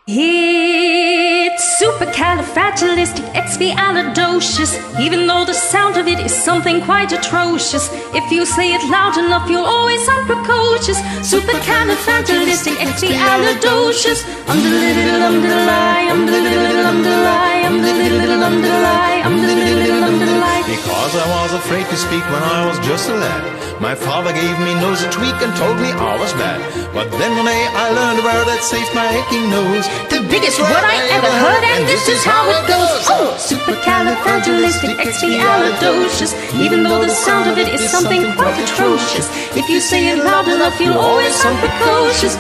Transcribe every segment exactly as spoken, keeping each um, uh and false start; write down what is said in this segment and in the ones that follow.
It's supercalifragilisticexpialidocious, even though the sound of it is something quite atrocious. If you say it loud enough, you'll always sound precocious. Supercalifragilisticexpialidocious. Umdilididil, umdilai, umdilididil, umdilai, umdilididil, umdilai, umdilididil, umdilai. Because I was afraid to speak when I was just a lad, my father gave me nose a tweak and told me I was bad. But then one day I learned a word that saved my aching nose. The biggest word I ever heard, and this is how it goes. Oh, supercalifragilisticexpialidocious, even though the sound of it is something quite atrocious. If you say it loud enough, you'll always sound precocious.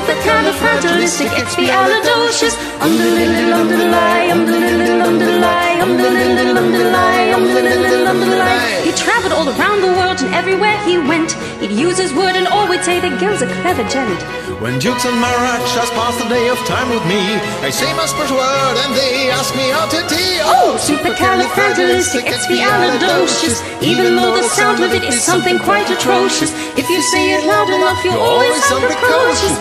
Supercalifragilisticexpialidocious. Umdilididil, umdilai, umdilididil, umdilai, umdilididil, umdilai, umdilididil, umdilai. He traveled all around the world, and everywhere he went, he'd use his word and all would say that Gil's a clever gent. When dukes and marachas pass the day of time with me, I say my first word and they ask me out to tea. Oh, supercalifragilisticexpialidocious, even though the sound of it is something quite atrocious. If you say it loud enough, you'll always sound precocious.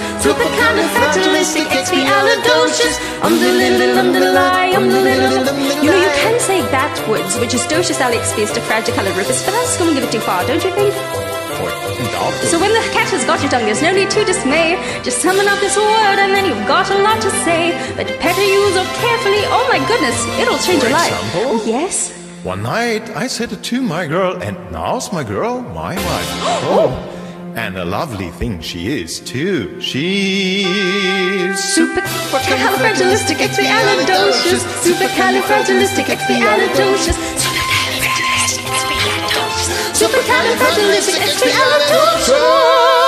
Supercalifragilisticexpialidocious. Umdilididil, umdilai, umdilididil. You know, you can say backwards, which is docious alexpiastifragicalirufus, but that's going to give it too far, don't you think? So when the cat has got your tongue, there's no need to dismay. Just summon up this word and then you've got a lot to say. But better use it carefully, oh my goodness, it'll change For your life. example? Yes? One night I said it to my girl, and now's my girl, my wife. Oh, and a lovely thing she is too. She's Supercalifragilisticexpialidocious. Supercalifragilisticexpialidocious. Supercalifragilisticexpialidocious. Supercalifragilisticexpialidocious.